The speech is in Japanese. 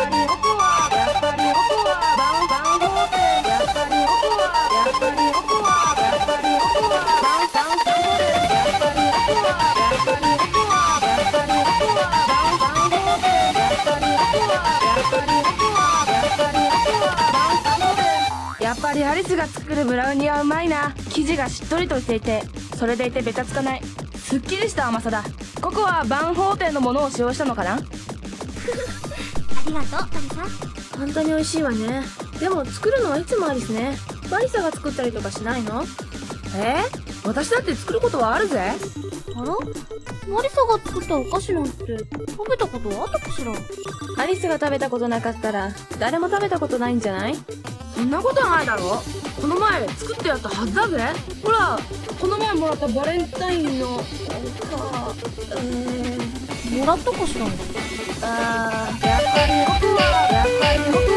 ぱり僕はやっぱり僕は番号店やっぱり僕はやっぱり僕はやっぱり僕は番号店やっぱり僕はやっぱり僕はやっぱり僕は番号店やっぱり僕はやっぱり僕はやっぱり僕は番号店。やっぱりアリスが作るブラウニーはうまいな。生地がしっとりとしていて、それでいてベタつかない、すっきりした甘さだ。ココは万宝店のものを使用したのかな。 ありがとうアリサ。 本当に美味しいわね。でも作るのはいつもアリスね。マリサが作ったりとかしないの？私だって作ることはあるぜ。 あら？マリサが作ったお菓子なんて食べたことあったかしら？ アリスが食べたことなかったら誰も食べたことないんじゃない？そんなことないだろ。この前作ってやったはずだぜ。ほら、この前もらったバレンタインのもらったかしら？ やっぱり僕はやっぱり僕